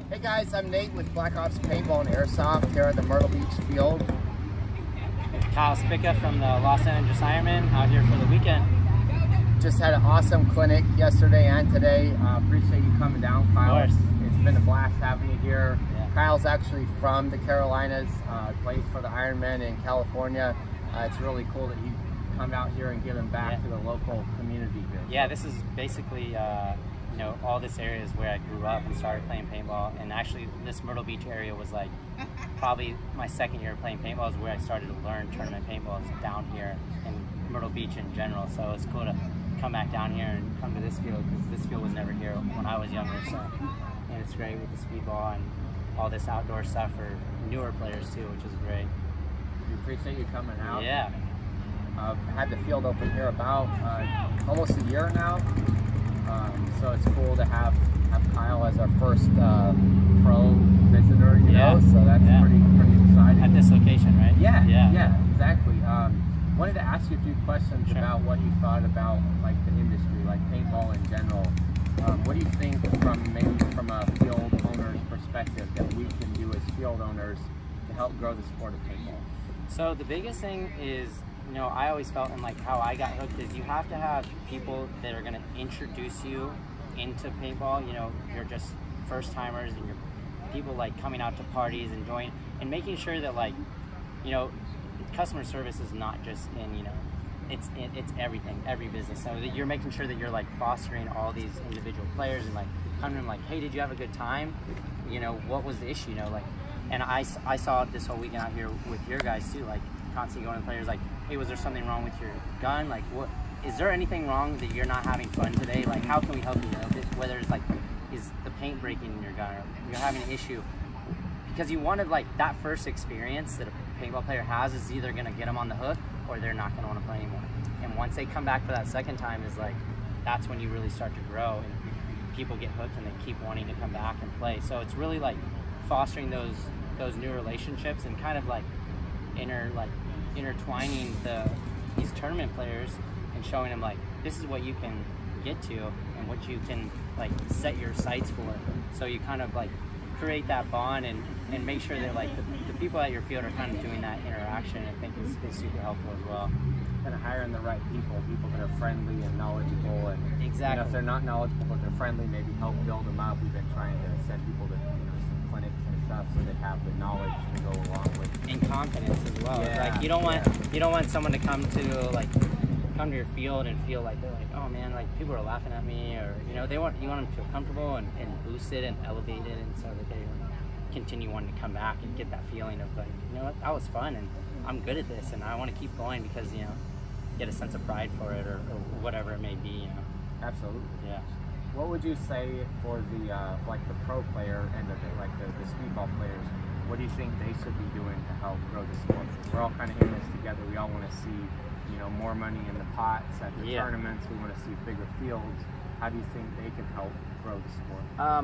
Hey guys, I'm Nate with Black Ops Paintball and Airsoft here at the Myrtle Beach field. Kyle Spica from the Los Angeles Ironman out here for the weekend. Just had an awesome clinic yesterday and today. Appreciate you coming down, Kyle. Of course. It's been a blast having you here. Yeah. Kyle's actually from the Carolinas, plays for the Ironman in California. It's really cool that you come out here and give back to the local community here. Yeah, this is basically you know, all this area is where I grew up and started playing paintball, and actually this Myrtle Beach area was like probably my second year of playing paintball is where I started to learn tournament paintball is down here in Myrtle Beach in general. So it's cool to come back down here and come to this field because this field was never here when I was younger. So, and it's great with the speedball and all this outdoor stuff for newer players too, which is great. We appreciate you coming out. Yeah. I've had the field open here about almost a year now. So it's cool to have Kyle as our first pro visitor, you know, so that's pretty exciting. At this location, right? Yeah, exactly. Wanted to ask you a few questions about what you thought about like the industry, like paintball in general. What do you think from a field owner's perspective that we can do as field owners to help grow the sport of paintball? So the biggest thing is, you know, I always felt, and like how I got hooked, is you have to have people that are going to introduce you into paintball. You know, you're just first timers and you're people like coming out to parties and join and making sure that, like, you know, customer service is not just in, you know, it's everything, every business. So that you're making sure that you're like fostering all these individual players and like coming to them like, hey, did you have a good time? You know, what was the issue? You know, like, and I saw this whole weekend out here with your guys too, like constantly going to players like, hey, was there something wrong with your gun? Like, what is there anything wrong that you're not having fun today? Like, how can we help you? You know, whether it's like, is the paint breaking in your gun, or you're having an issue? Because you wanted, like, that first experience that a paintball player has is either going to get them on the hook or they're not going to want to play anymore. And once they come back for that second time is like, that's when you really start to grow and people get hooked and they keep wanting to come back and play. So it's really like fostering those new relationships and kind of like intertwining these tournament players and showing them like, this is what you can get to and what you can like set your sights for. So you kind of like create that bond and make sure that like the people at your field are kind of doing that interaction. I think is super helpful as well. Kind of hiring the right people that are friendly and knowledgeable, and exactly. You know, if they're not knowledgeable but they're friendly, maybe help build them up. We've been trying to send people to, you know, some clinics and stuff so they have the knowledge to go along with. And confidence as well. Yeah, like you don't want someone to come to your field and feel like they're like, oh man, like people are laughing at me, or you know, you want them to feel comfortable and boosted and elevated, and so that they continue wanting to come back and get that feeling of like, you know what, that was fun and I'm good at this and I want to keep going because, you know, get a sense of pride for it or whatever it may be, you know. Absolutely. Yeah. What would you say for the like the pro player end of it, like the speedball players? What do you think they should be doing to help grow the sport? We're all kind of in this together. We all want to see, you know, more money in the pots at the tournaments. We want to see bigger fields. How do you think they can help grow the sport?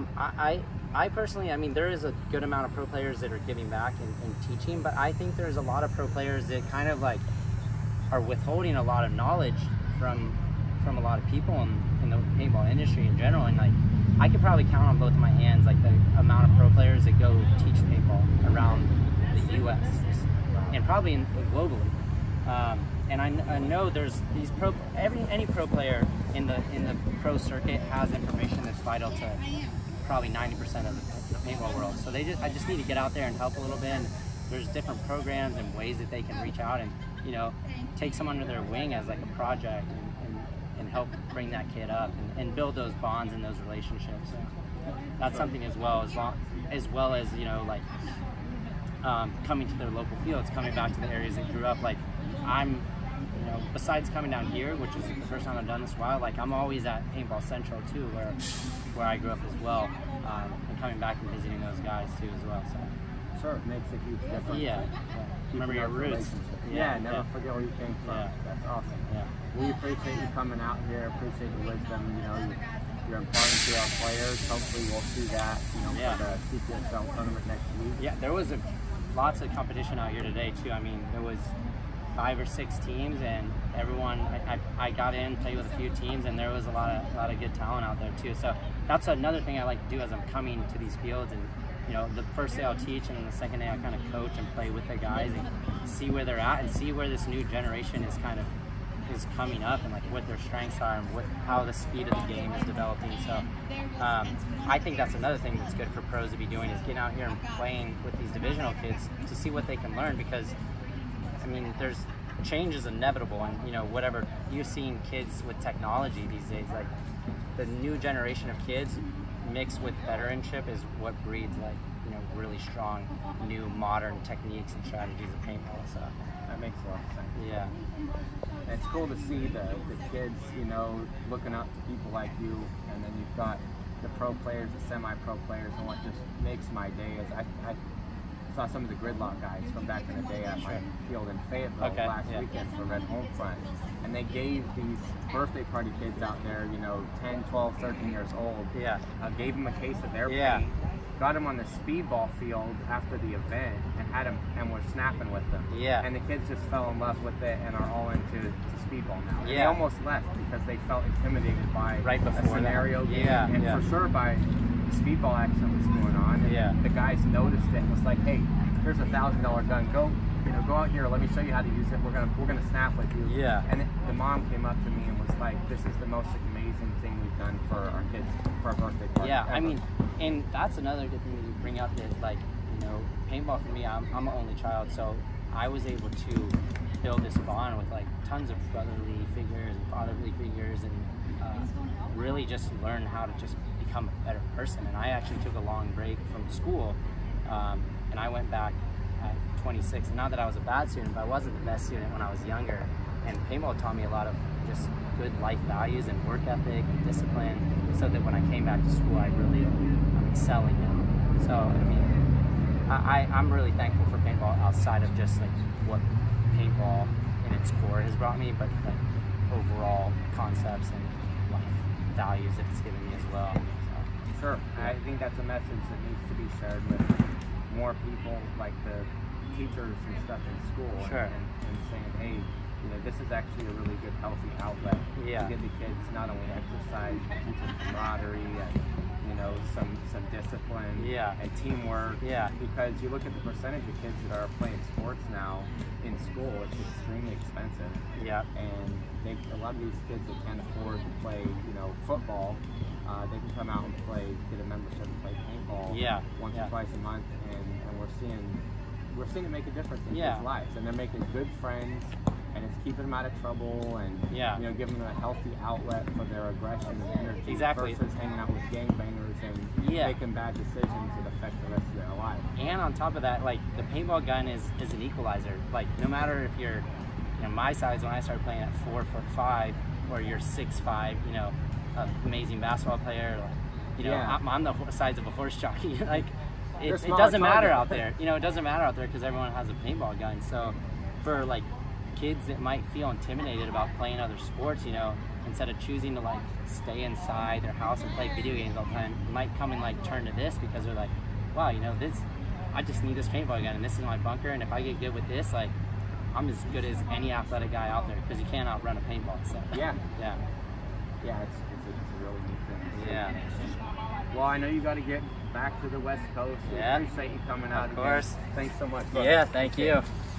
I personally, I mean, there is a good amount of pro players that are giving back and teaching, but I think there's a lot of pro players that kind of like are withholding a lot of knowledge from a lot of people in the paintball industry in general. And like, I could probably count on both of my hands like the amount of pro players that go teach paintball around the U.S. and probably globally. And I know there's these any pro player in the pro circuit has information that's vital to probably 90% of the paintball world. So I just need to get out there and help a little bit. And there's different programs and ways that they can reach out and, you know, take someone under their wing as like a project and help bring that kid up and build those bonds and those relationships. So that's something as well as you know, like coming to their local fields, coming back to the areas they grew up. Like you know, besides coming down here, which is the first time I've done this in a while, like I'm always at Paintball Central too, where I grew up as well, and coming back and visiting those guys too as well. So sure, it makes a huge difference. Yeah. Remember your roots. Never forget where you came from. Yeah. That's awesome. Yeah. We appreciate you coming out here. Appreciate the wisdom. You know, you're imparting to our players. Hopefully, we'll see that. You know, for the CPSL tournament next week. Yeah, there was lots of competition out here today too. I mean, there was 5 or 6 teams, and everyone. I got in, played with a few teams, and there was a lot of good talent out there too. So that's another thing I like to do as I'm coming to these fields. And you know, the first day I'll teach, and then the second day I kind of coach and play with the guys and see where they're at and see where this new generation is coming up, and like what their strengths are and how the speed of the game is developing. So I think that's another thing that's good for pros to be doing, is getting out here and playing with these divisional kids to see what they can learn, because I mean, there's change is inevitable, and you know, whatever you've seen kids with technology these days, like the new generation of kids mixed with veteranship is what breeds like, you know, really strong new modern techniques and strategies of paintball. So that makes a lot of sense. Yeah. And it's cool to see the kids, you know, looking up to people like you, and then you've got the pro players, the semi-pro players, and what just makes my day is I saw some of the Gridlock guys from back in the day at my field in Fayetteville last weekend for Red Homefront, and they gave these birthday party kids out there, you know, 10, 12, 13 years old, gave them a case of their paint, got them on the speedball field after the event, and had them and were snapping with them. And the kids just fell in love with it and are all into speedball now. And they almost left because they felt intimidated by a scenario game, and for sure by the speedball action that was going on. And the guys noticed it and was like, hey, here's a $1,000 gun. Go out here. Let me show you how to use it. We're gonna snap with you. And the mom came up to me and was like, this is the most amazing thing we've done for our kids for our birthday party. I mean, and that's another good thing that you bring up, that like, you know, paintball for me, I'm an only child, so I was able to build this bond with like tons of brotherly figures and fatherly figures, and really just learn how to just become a better person. And I actually took a long break from school, and I went back at 26. And not that I was a bad student, but I wasn't the best student when I was younger. And paintball taught me a lot of just good life values and work ethic and discipline, so that when I came back to school, I'm excelling now. So I mean, I'm really thankful for paintball outside of just like what paintball in its core has brought me, but like overall concepts and life values that it's given me as well. So, sure. I think that's a message that needs to be shared with more people, like the teachers and stuff in school, and saying, hey, you know, this is actually a really good, healthy outlet to give the kids not only exercise, but teach them camaraderie and, you know, some discipline and teamwork. Because you look at the percentage of kids that are playing sports now in school, it's extremely expensive. And a lot of these kids that can't afford to play, you know, football, they can come out and get a membership and play paintball once or twice a month, and we're seeing it make a difference in kids' lives, and they're making good friends, and it's keeping them out of trouble, and you know, giving them a healthy outlet for their aggression and energy versus hanging out with gangbangers and making bad decisions that affect the rest of their life. And on top of that, like the paintball gun is an equalizer. Like no matter if you're, you know, my size when I started playing at 4'5", or you're 6'5", you know, an amazing basketball player, like, you know, I'm the size of a horse jockey. Like it doesn't matter out there. You know, it doesn't matter out there because everyone has a paintball gun. So for like kids that might feel intimidated about playing other sports, you know, instead of choosing to like stay inside their house and play video games all the time, might come and like turn to this because they're like, wow, you know, I just need this paintball gun and this is my bunker, and if I get good with this, like I'm as good as any athletic guy out there, because you can't outrun a paintball. So it's a really neat thing. Well, I know you got to get back to the West Coast. We appreciate you coming out. Of course. Again. Thanks so much, brother. Yeah, thank you.